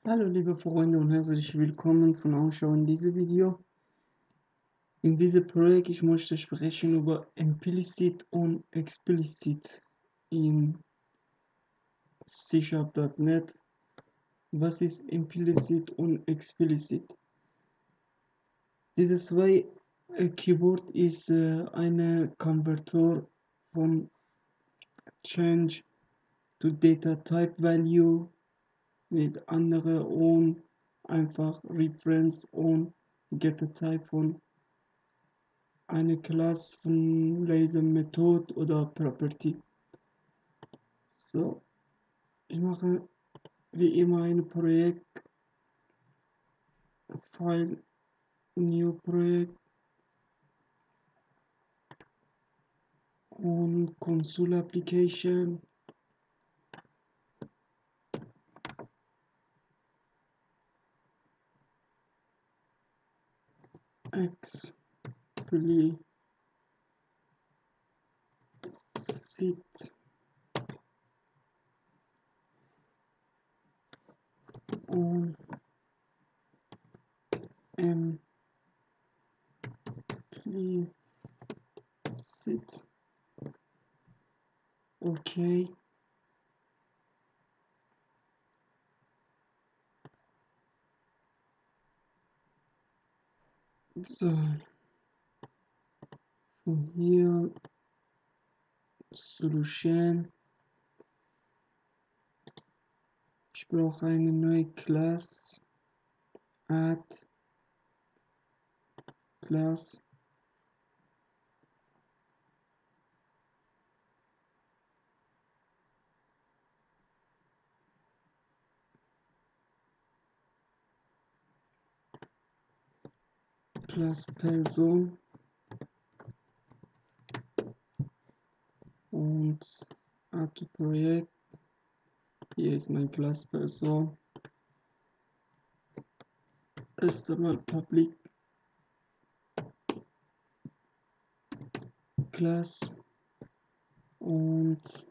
Hallo liebe Freunde und herzlich willkommen von Ausschau in diesem Video. In diesem Projekt ich möchte sprechen über Implicit und Explicit in C#.NET. Was ist Implicit und Explicit? Diese zwei Keyword ist eine Konverter von Change to Data Type Value mit andere und einfach Reference und Getter Type von eine Klasse von Laser Method oder Property. So, ich mache wie immer ein Projekt, File, New Projekt und Console Application. Explicit und Implicit. Okay. So, von hier Solution. Ich brauche eine neue Class. Add Class. Class Person und Add Projekt. Hier ist mein Class Person. Erst einmal Public Class und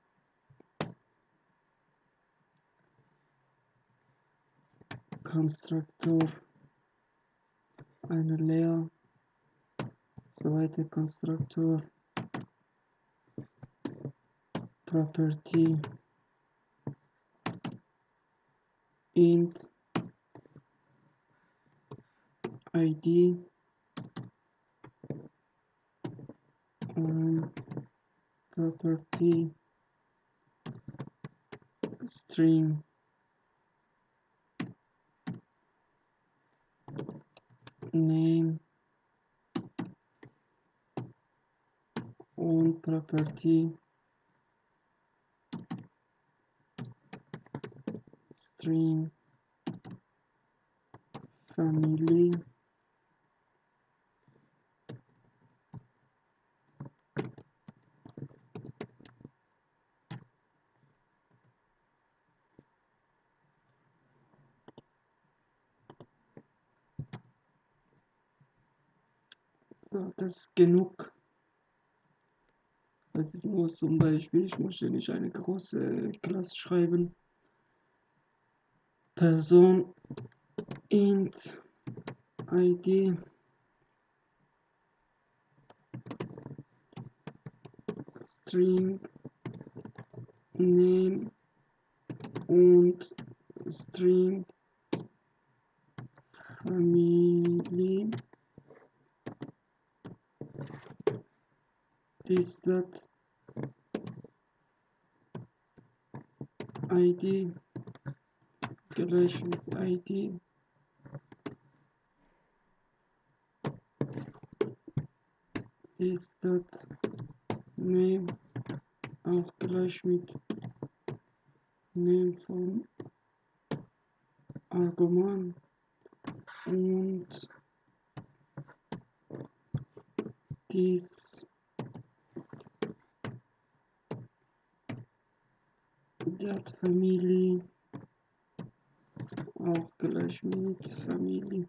Konstruktor eine Layer. Zweite Konstruktor Property int ID und Property String Name und Property String Family. So, das ist genug. Das ist nur zum Beispiel, ich möchte nicht eine große Klasse schreiben. Person int ID String Name und String Family. This that ID gleich mit ID. This that Name auch gleich mit Name von Argument und dies that Family auch gleich mit Family.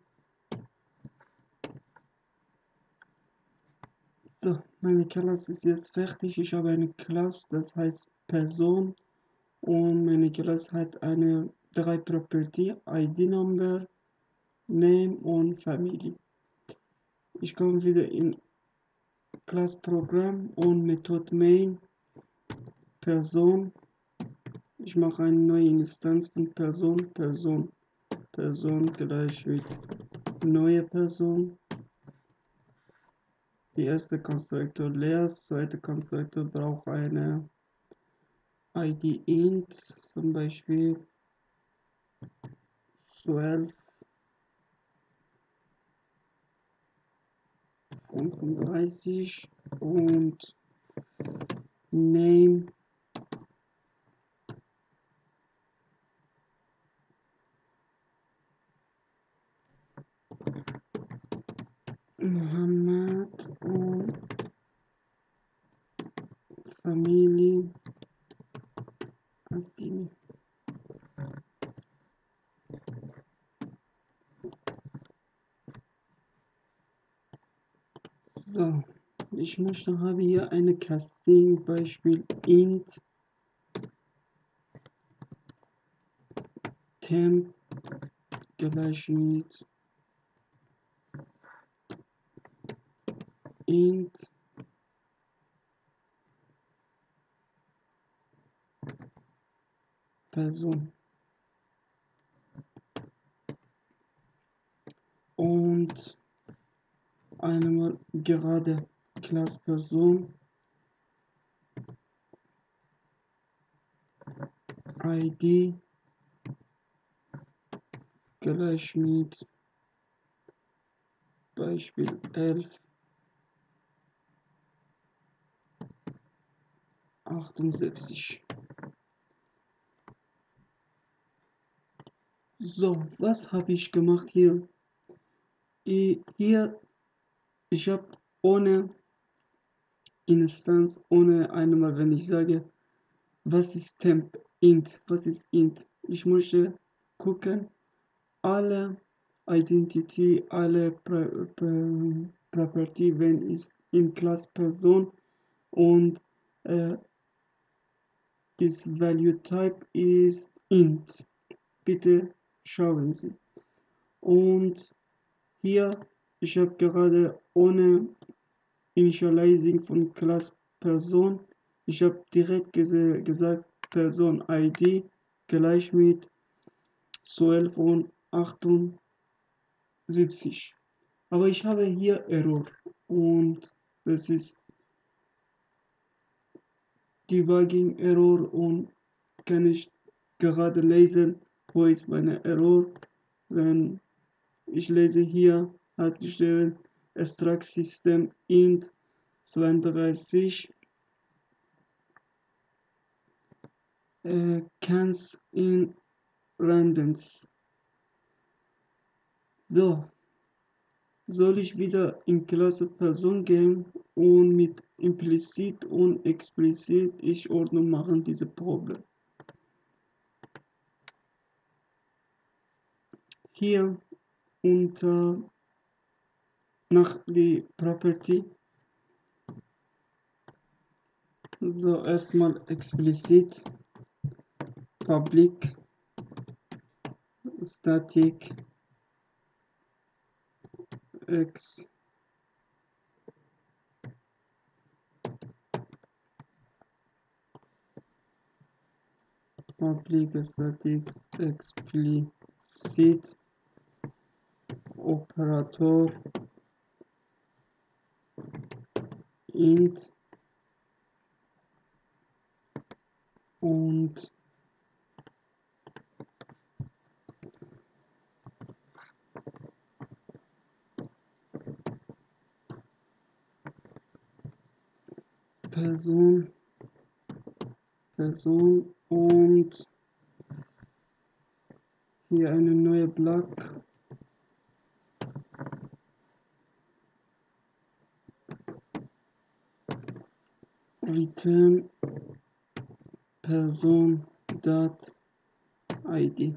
So, meine Klasse ist jetzt fertig. Ich habe eine Klasse, das heißt Person und meine Klasse hat eine drei Property, ID Number, Name und Family. Ich komme wieder in Class Programm und Method Main, Person. Ich mache eine neue Instanz von Person, Person gleich mit neue Person. Die erste Konstruktor leer, das zweite Konstruktor braucht eine ID int, zum Beispiel 12 35 und Name Muhammad und Familie Assimi. So, habe hier eine Casting Beispiel int temp gleich mit int Person und einmal gerade Class Person ID gleich mit Beispiel 11 78. So, was habe ich gemacht hier? Hier, ich habe ohne Instanz, ohne einmal, wenn ich sage, was ist temp int, was ist int? Ich möchte gucken, alle Identity, alle Property, wenn ist in Class Person und ist Value Type ist int. Bitte schauen Sie. Und hier, ich habe gerade ohne Initializing von Class Person, ich habe direkt gesagt Person ID gleich mit 12 und 78. Aber ich habe hier Error und das ist Debugging Error und kann ich gerade lesen, wo ist meine Error. Wenn ich lese hier, hat geschrieben Extract System int 32 cans in randoms. So, soll ich wieder in Klasse Person gehen und mit implicit und explizit ich Ordnung machen diese Problem. Hier unter nach die Property. So, erstmal explicit public static x public static explicit operator int und Person und hier eine neue Block return person dot id.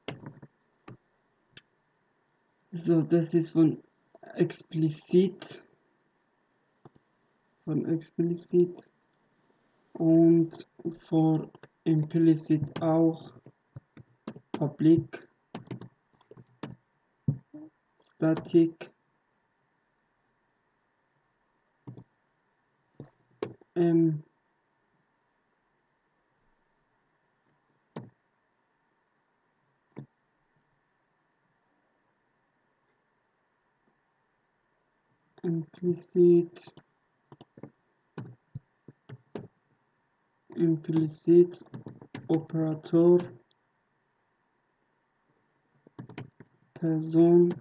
So, das ist von explicit und for implicit auch public static m implicit operator person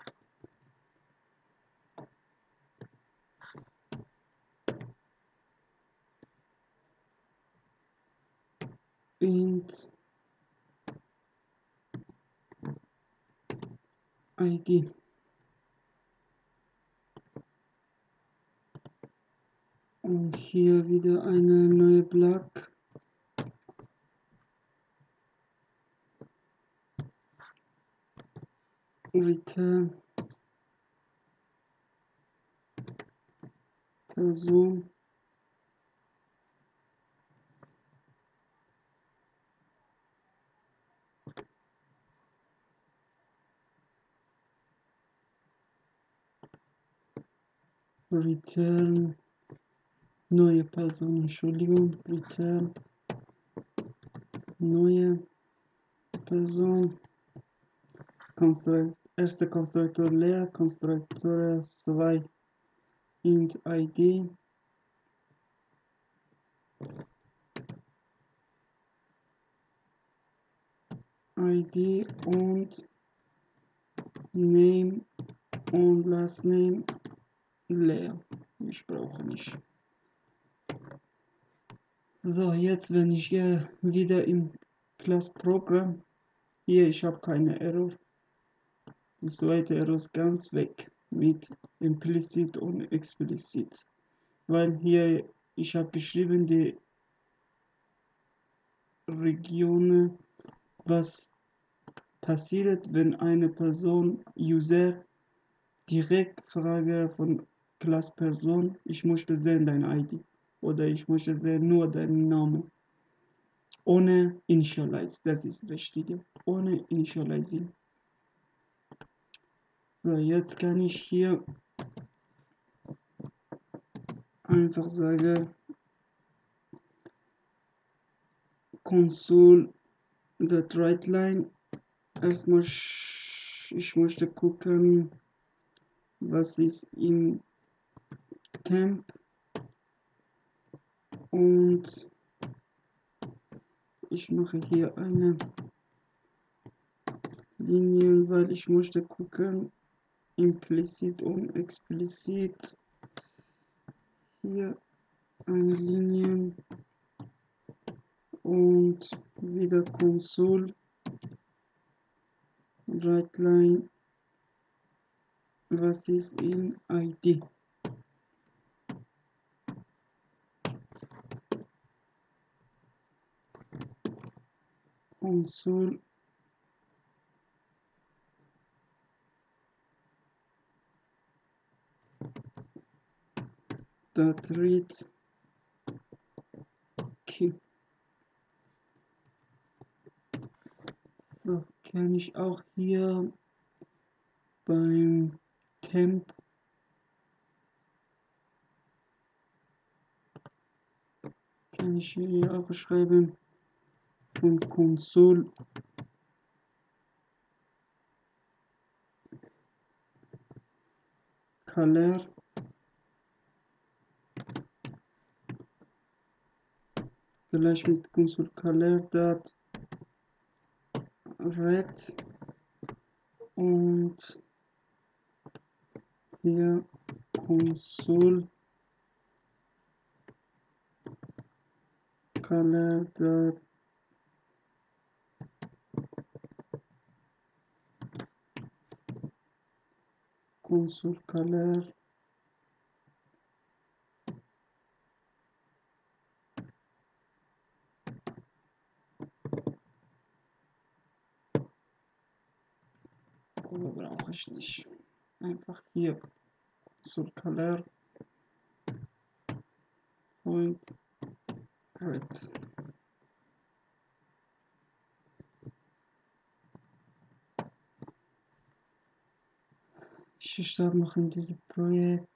int id. Und hier wieder eine neue Block. Return Person Return neue Person, Entschuldigung, Return neue Person, erster Konstruktor leer, Konstruktor 2 int id, id und name und last name leer. Ich brauche nicht. So, jetzt wenn ich hier wieder im Class Program, hier ich habe keine Error. Die zweite Error ist ganz weg mit implicit und explicit, weil hier ich habe geschrieben die Regionen, was passiert, wenn eine Person User direkt frage von Class Person, ich möchte sehen dein ID oder ich möchte sehen nur deinen Namen. Ohne Initialize, das ist das Richtige. Ohne Initializing. So, jetzt kann ich hier einfach sagen, console.writeLine. Erstmal, ich möchte gucken, was ist im Temp und ich mache hier eine Linie, weil ich möchte gucken, implicit und explicit. Hier eine Linie und wieder Console, WriteLine, was ist in ID? Console read key. So, kann ich auch hier beim Temp kann ich hier auch schreiben von Console Color gleich mit Console Color dot red und hier Console Color dot Console Color brauche ich nicht. Einfach hier Console Color und red. Start machen dieses Projekt.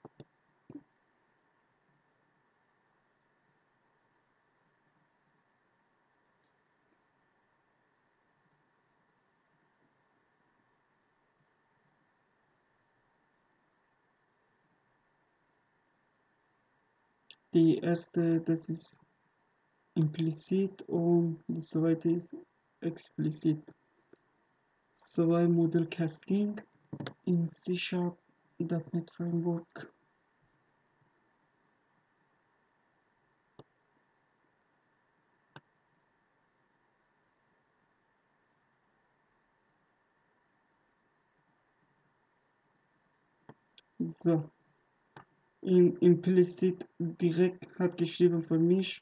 Die erste, das ist implizit und die zweite ist explizit. Zwei Model Casting in C#.NET Framework. So, implicit direkt hat geschrieben für mich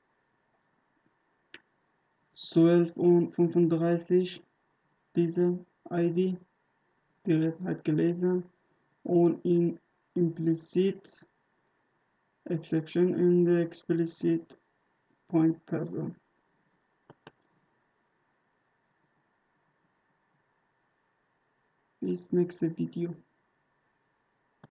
12 und 35, diese ID, direkt hat gelesen, und in implicit exception in the explicit point person. Bis nächste Video.